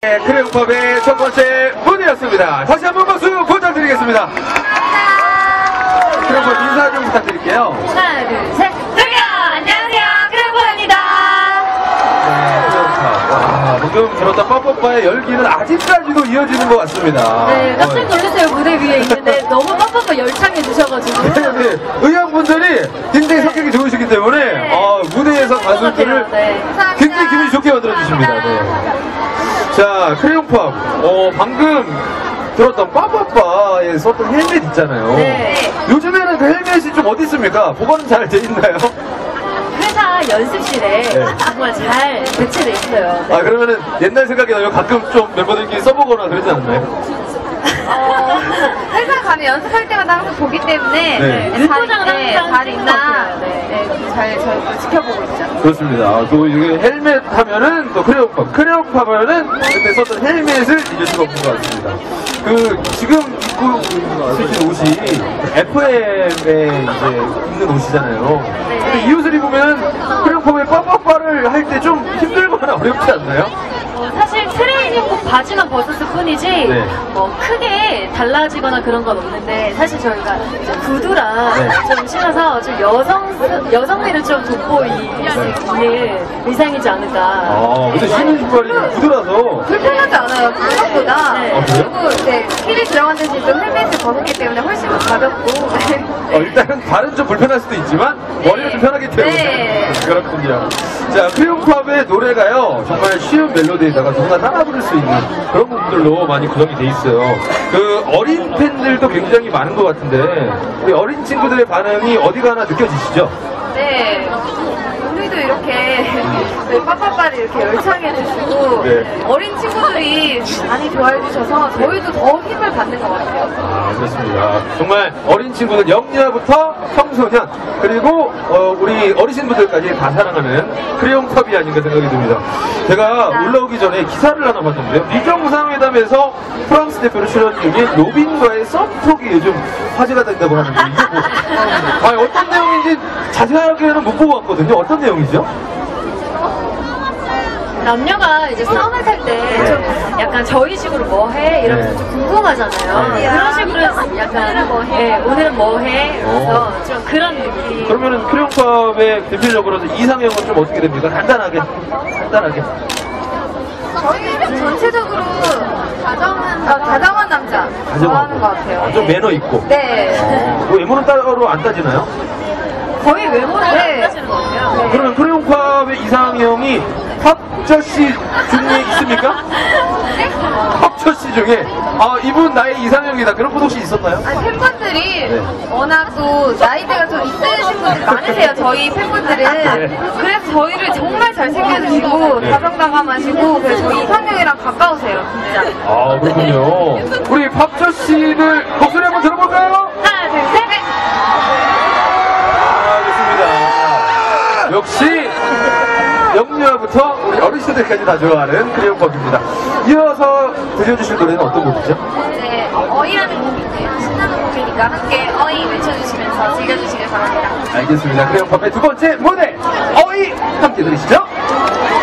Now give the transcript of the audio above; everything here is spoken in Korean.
네, 크레용팝의 첫 번째 무대였습니다. 다시 한번 박수 부탁드리겠습니다. 크레용팝 인사 좀 부탁드릴게요. 하나, 둘, 셋. 저기요! 안녕하세요. 크레용팝입니다. 네, 크레용팝. 와, 방금 들었던 ป๊빠빠의 열기는 아직까지도 이어지는 것 같습니다. 네, 깜짝 놀랐어요. 무대 위에 있는데 너무 ป๊빠빠 열창해 주셔가지고. 네, 의향분들이 굉장히 성격이 좋으시기 때문에 네. 무대에서 가수들을 네. 굉장히 기분이 좋게 만들어주십니다. 네. 자, 크레용팝. 방금 들었던 빠빠빠에 썼던 헬멧 있잖아요. 네. 요즘에는 그 헬멧이 좀 어디 있습니까? 보관은 잘 돼 있나요? 회사 연습실에 네. 정말 잘 배치돼 있어요. 네. 그러면은 옛날 생각이 나요. 가끔 좀 멤버들끼리 써보거나 그러지 않나요? 회사 가면 연습할 때마다 항상 보기 때문에 네. 일포장은 항상 잘 있나 네. 잘 저희도 지켜보고 있죠. 그렇습니다. 또 이게 헬멧 하면은 또 크레용팝. 크레용팝 하면은 그때 썼던 헬멧을 잊을 수가 없는 것 같습니다. 지금 입고 쓰신 옷이 FM에 이제 입는 옷이잖아요. 네. 근데 이 옷을 입으면 크레용팝의 빠빠빠를 할 때 좀 힘들거나 어렵지 않나요? 사실 트레이닝복 바지만 벗었을 뿐이지 네. 크게 달라지거나 그런 건 없는데 사실 저희가 이제 구두랑 네. 좀 신어서 좀 여성미를 좀 돋보이는 의상이지 않을까. 근데 신은 신발이 구두라서. 불편하지 않아요. 생각보다. 네. 아, 그래요? 그리고 이제 힐이 들어간 대신 또 헬멧을 벗었기 때문에 훨씬 더 가볍고. 일단은 발은 좀 불편할 수도 있지만 머리가 좀 편하기 때문에 네. 그렇군요. 자, 크레용팝의 노래가요 정말 쉬운 멜로디에다가 누구나 따라 부를 수 있는 그런 부분들로 많이 구성이 돼 있어요. 어린 팬들도 굉장히 많은 것 같은데 우리 어린 친구들의 반응이 어디 가나 느껴지시죠? 네. 우리도 이렇게 빠빠빠를 이렇게 열창해주시고 네. 어린 친구들이 많이 좋아해주셔서 저희도 더 힘을 받는 것 같아요. 그렇습니다. 정말 어린 친구들 영유아부터 청소년 그리고 우리 어르신분들까지 다 사랑하는 크레용팝이 아닌가 생각이 듭니다. 제가 올라오기 전에 기사를 하나 봤는데요. 미정상회담에서 프랑스 대표로 출연 중인 로빈과의 썸톡이 요즘 화제가 된다고 하는데 이게 어떤 내용인지 자세하게는 못 보고 왔거든요. 어떤 내용이죠? 남녀가 이제 싸움을 탈 때 좀 약간 저희 식으로 뭐 해? 이러면서 네. 좀 궁금하잖아요. 네. 그런 식으로 약간 오늘은 뭐 해? 오늘은 뭐 해? 이러면서 좀 그런 느낌. 그러면은 크레용팝의 대표적으로 이상형은 좀 어떻게 됩니까? 간단하게. 저희는 전체적으로 다정한 남자 좋아하는 것 같아요. 좀 매너 있고. 네. 외모는 따로 안 따지나요? 거의 외모를 네. 안 따지는 것 같아요. 그러면 크레용팝의 이상형이 팝저씨 중에 있습니까? 팝저씨 중에 이분 나의 이상형이다 그런 분 혹시 있었나요? 팬분들이 네. 워낙 또 나이대가 좀 있으신 분들이 많으세요. 저희 팬분들은. 그래서 저희를 정말 잘 챙겨주시고 네. 다정다감하시고 그래서 저희 이상형이랑 가까우세요. 진짜. 그렇군요. 우리 팝저씨를 목소리 한번 들어볼까요? 하나, 둘, 셋! 좋습니다. 역시 영유아부터 우리 어르신들까지 다 좋아하는 크레용팝입니다. 이어서 들려주실 노래는 어떤 곡이죠? 네, 어이라는 곡인데요. 신나는 곡이니까 함께 어이 외쳐주시면서 즐겨주시길 바랍니다. 알겠습니다. 크레용팝의 두 번째 무대 어이 함께 들으시죠.